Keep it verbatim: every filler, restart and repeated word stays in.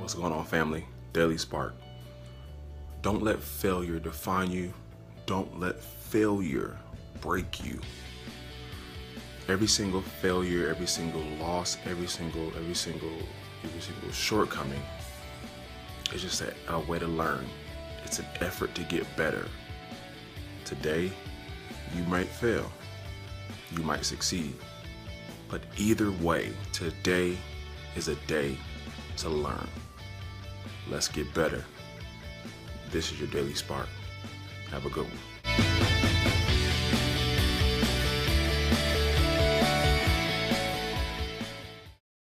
What's going on, family? Daily Spark. Don't let failure define you. Don't let failure break you. Every single failure, every single loss, every single, every single, every single shortcoming is just a, a way to learn. It's an effort to get better. Today, you might fail. You might succeed. But either way, today is a day to learn. Let's get better. This is your Daily Spark. Have a good one.